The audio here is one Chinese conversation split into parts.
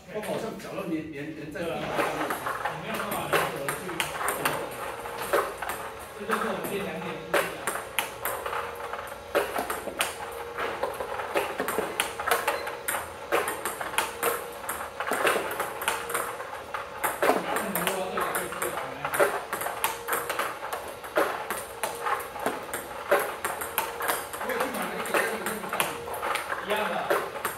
我好像脚都连在地上面， 你没有办法灵活的去，这就是我们练两点不一样。一样的。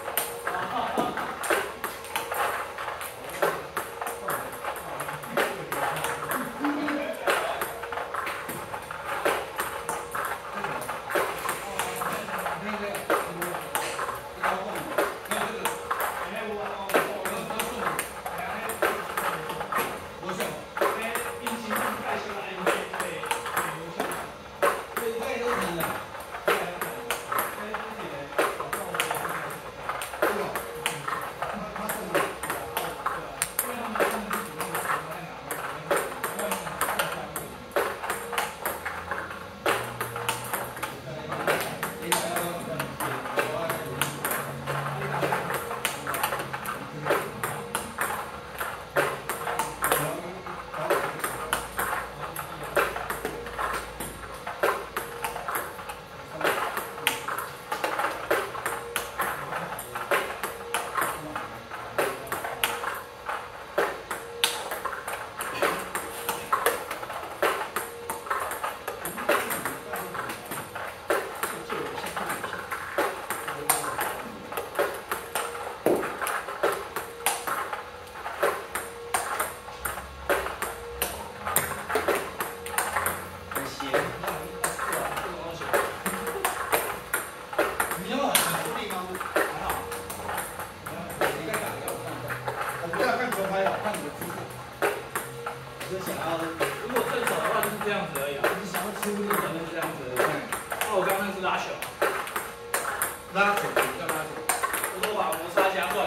如果正手的话就是这样子而已啊，你想要出力可能是这样子。那我刚刚是拉球， 拉球，叫拉球。 我说把摩擦加断，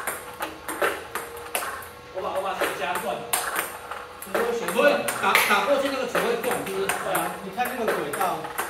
我把球加断。 所以打过去那个球会断，是不是？ 对啊， 你看那个轨道。